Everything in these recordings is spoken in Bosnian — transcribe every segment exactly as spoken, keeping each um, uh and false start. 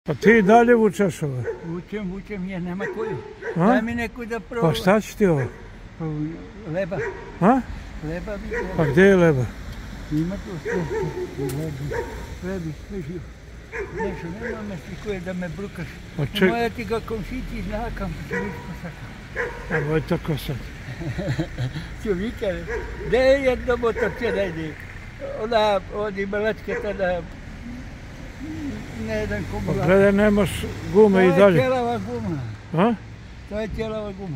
Pa ti i dalje vučeš ovo? Vučem, vučem, jer nema koju. Daj mi neku da probam. Pa šta će ti ovo? Leba. A? Leba bi treba. Pa gdje je leba? Ima tu sve. Lebi, lebi, sve živo. Nešto, nema me svi koje da me brukaš. Moja ti ga komšići znakam, pa ću vići ko sad. A moj tako sad. Ću vikare. Gdje je jedno motorče najde? Ona, ovdje malačka tada, ne jedan komu. Pa gledaj, nemaš gume i dalje. To je ćelava guma. A? To je ćelava guma.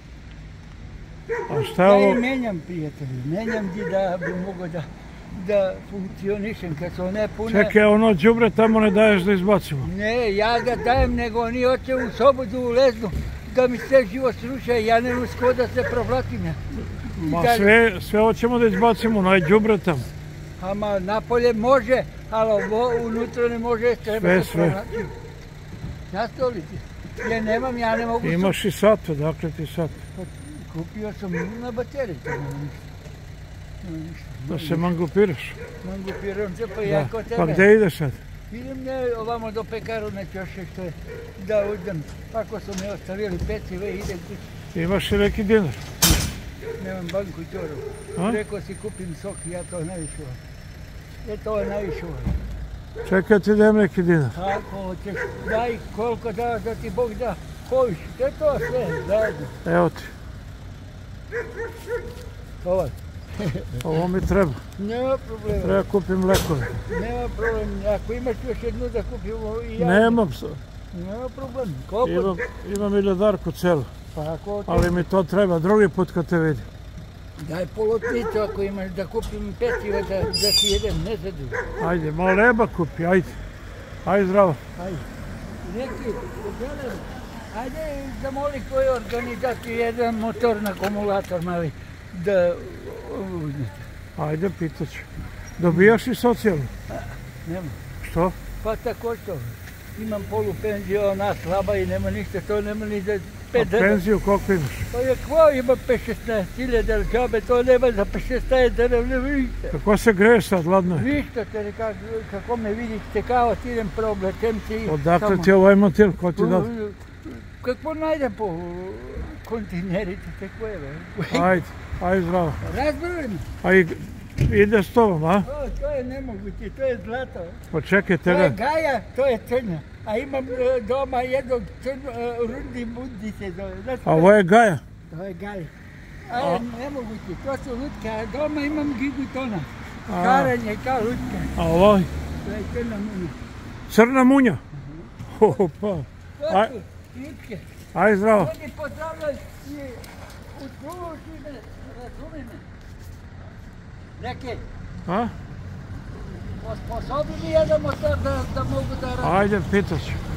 A šta je ovo? Ja i menjam, prijatelji, menjam ti da bi mogo da, da funkcionišem kad su one pune. Čekaj, ono đubre tamo ne daješ da izbacimo? Ne, ja ga dajem, nego oni hoće u sobu da uleznu, da mi sve živo sruša i ja ne usko da se provlatim ja. Ma sve, sve hoćemo da izbacimo, onaj đubre tamo. Ama napolje može, ali ovo unutra ne može, treba se provlatim. Zašto li ti? Ja nemam, ja ne mogu... Imaš i sat, odakle ti sat? Kupio sam na bateriji, to nema ništa. Nema ništa. Da se mangupiraš? Mangupiram se, pa ja kod tebe. Pa gdje ideš sad? Idem ne, ovamo do pekaru na Ćoše što je da uđem. Tako su me ostavili pecive i idem kući. Imaš i neki dinar? Nemam banku čoru. Rekao si kupim sok i ja to najviše volim. Je to najviše volim. Čekaj ti dajem neki dinar. Kako hoćeš, daj koliko daš da ti Bog da. Kojiš, to je to sve, zajedno. Evo ti. Ovaj. Ovo mi treba. Nema problema. Treba kupim lekove. Nema problem. Ako imaš još jednu da kupimo i ja... Nemam se. Nema problem. Koliko? Imam, imam miljodarku celu. Pa ako... Ali mi to treba drugi put kad te vidim. Daj polutnicu ako imaš da kupim peciva da, da ti jedem, ne za drugo. Ajde, malo leba kupi, ajde. Ajde zdravo. Ajde. Neki, gledaj, ajde zamoli koji organizaciju jedan motor na akumulator mali da uzmete. Ajde, pitat ću. Dobijaš i socijalnu? Nema. Što? Pa tako što. Imam polu penziju, ona slaba i nema ništa, to nema ni za pet dana. A penziju koliko imaš? Pa je kvo, ima pet šesnaest hiljada džabe, to nema za pet šesnaest dana, ne vidite. Kako se greješ sad, ladno je? Ništa, te kako me vidite, kao ti idem preoblačem se i... Odakle ti ovaj motil, ko ti da? Kako najde po kontinerite, tako je. Ajde, ajde zdravo. Razbili mi. Ajde, ide s tobom, a? To je nemoguće, to je zlato. Pa čekaj To tega. je gaja, to je crna. A imam doma jednog rundi bundi se zove. A ovo je gaja? To je gaja. A nemoguće, to su lutke, a doma imam gigutona. Karanje kao lutke. A ovo? To je crna munja. Crna munja? Opa. To su lutke. Ajde zdravo. Oni pozdravljaju i učuši me, razumi me. Neke. A? Osposobi mi jedan motor da mogu da radim. Ajde, pitat ću.